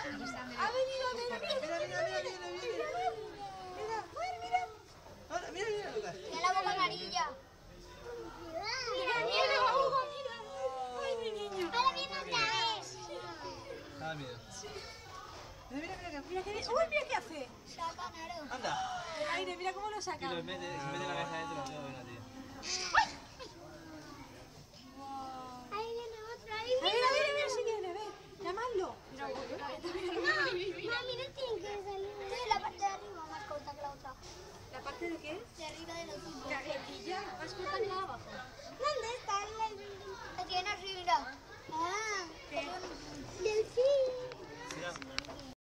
Ha venido, mira. Ahora, mira, Lucas. Mira la boca amarilla. Mira. Ay, mi niño. Ahora viene otra vez. Nada miedo. Mira que bien. Uy, mira qué hace. Saca, Naro. Anda. El aire, mira cómo lo Y saca. se mete la cabeza dentro, lo veo, tío. Ahí viene otra. Mira si viene, ve. Llamadlo. No, mira, tiene que salir.